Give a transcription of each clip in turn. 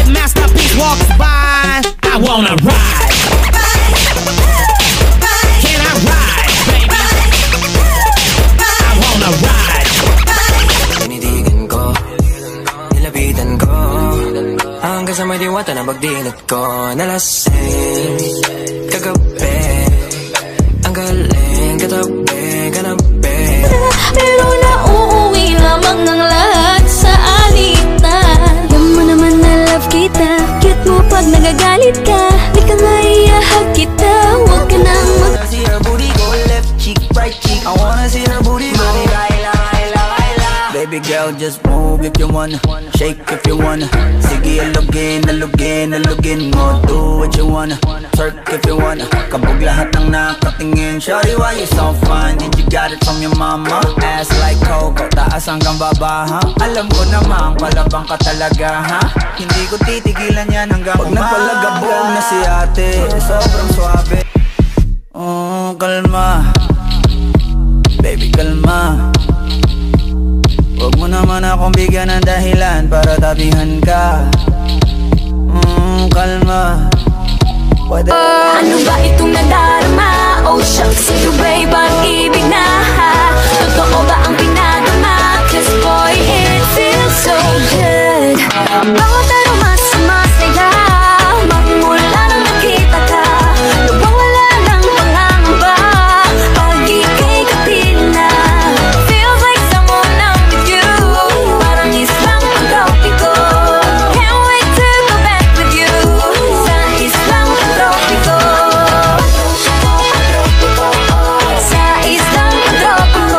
When Masterpiece walks by, I wanna ride. Can I ride, baby? I wanna ride. Tinitigan ko, nilapitan ko, hanggang sa may diwata na pagdilat ko. Nalasing kagabi, ang galing katabi, kanabi. Pero nauuwi lamang ng lahat sa alitan. Alam mo naman na love kita, cute mo pag nagagalit ka. Di ka nga iahag kita, huwag ka nang I wanna see her booty go left cheek, right cheek. I wanna see her booty go baila, baila, baila. Baby girl, just move if you wanna, shake if you wanna. Sige, alugin, alugin, alugin mo. Do what you wanna, twerk if you wanna. Kabog lahat ng nakatingin. Shawty, why you so fine? Did you got it from your mama? Ass like Coco, taas hanggang baba, ha? Alam ko namang palabang ka talaga, ha? Hindi ko titigilan yan hanggang pag napalagabog na si ate. Sobrang swabe. Oh, kalma, baby, kalma. Huwag mo naman akong bigyan ng dahilan para tabihan ka. Kalma. Ano ba itong nadarama? Oh shucks, sa'yo babe, ang ibig na ha. Totoo ba ang pinadama? 'Cause boy, it feels so good. Bawat aroma sumasaya, magmula nang nakita ka. Lubang wala ng pangangamba, pag ika'y kapil na. Feels like someone I'm with you, parang islang pagkapiko. Can't wait to go back with you, sa islang pagkapiko. Sa islang pagkapiko.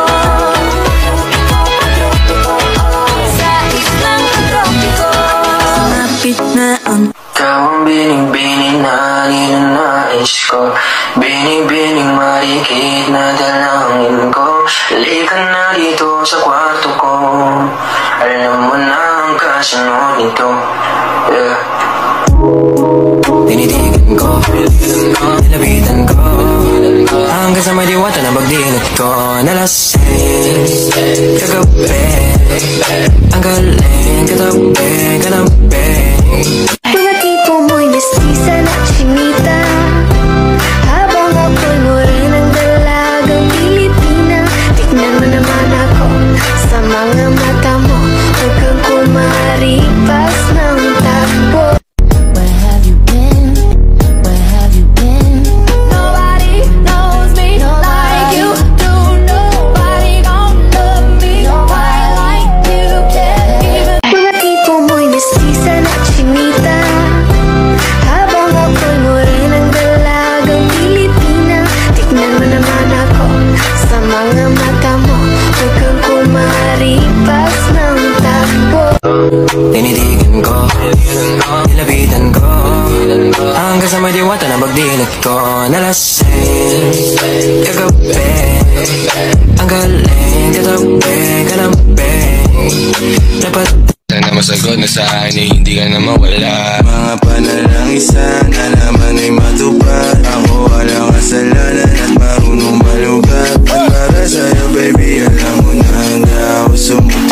Sa islang pagkapiko. Sumapit na ang Ikaw ang bining-bining na ninanais ko, bining-bining marikit na dalangin ko. Halika na dito sa kwarto ko, alam mo na ang kasunod nito, yeah. Tinitigan ko, nilapitan ko, hanggang sa may diwata na pagdilat ko. Nalasing kagabi, ang galing katabi, kanabi. mga tipo mo'y mestiza na chinita, habang ako'y morenang dalagang Pilipina. Tignan mo naman ako sa mga mata mo, huwag kang kumaripas ng takbo. Where have you been? Where have you been? Nobody knows me like you do. Nobody gon' love me quite like you can. Mga tipo mo'y mestiza na chinita, habang ako'y morenang dalagang Pilipina. Tignan mo naman ako sa mga mata mo, huwag kang kumaripas ng takbo. Tinitigan ko, nilapitan ko, hanggang sa may diwata na pagdilat ko. Nalasing kagabi, ang galing katabi, kanabi. Dapat sana masagot na sa akin ay hindi ka na mawala. Mga panalangin na naman ay matupad. Ako walang kasalanan at marunong malugat. At para sa'yo baby, alam mo na handa ako sumuti.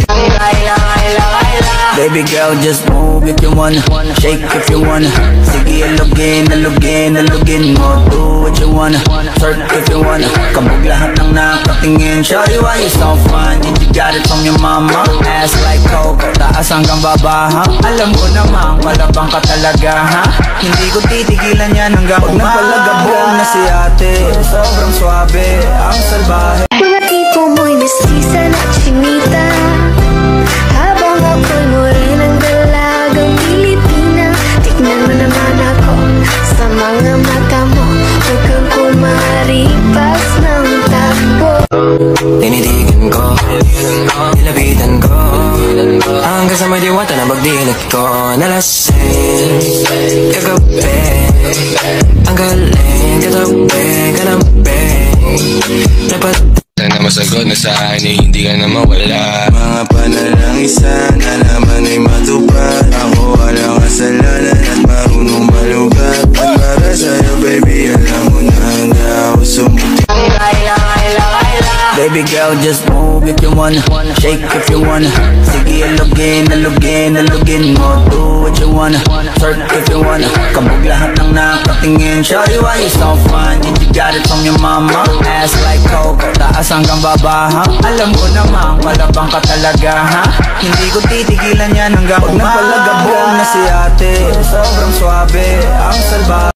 baby girl, just move if you wanna, shake if you wanna. Sige, alugin, alugin, alugin mo. Do what you wanna, twerk if you wanna. Kabog lahat ng nakatingin. Shawty, why you so fine? Did you got it from your mama? Ass like Coco, taas hanggang baba, ha? Alam ko namang palabang ka talaga, ha? Hindi ko titigilan yan hanggang pag napalagabog na si ate. Sobrang swabe, ang salbahe. Mga tipo mo'y mestiza na chinita, habang ako'y morenang dalagang Pilipina. Tignan mo naman ako sa mga mata mo, huwag kang kumaripas ng takbo. Tinitigan ko, nilapitan ko, hanggang sa may diwata na pagdilat ko. Nalasing kagabi, ang galing katabi, kanabi. Dapat sana masagot na sa akin ay hindi ka na mawala. Mga panalangin na naman ay matupad. Ako walang kasalanan at marunong malugat. At para sa'yo baby, alam mo na handa ako sumuti. baby girl, just move if you wanna, shake if you wanna. Sige, alugin, alugin, alugin mo. Do what what you wanna, twerk if you wanna. Kabog lahat ng nakatingin. Shawty, why you so fun? Did you got it from your mama? Ass like Coco, taas hanggang baba, ha? Alam ko naman, palabang ka talaga, ha? Hindi ko titigilan yan hanggang umaga. Nagpalagabog na si ate, sobrang swabe, ang salbahe.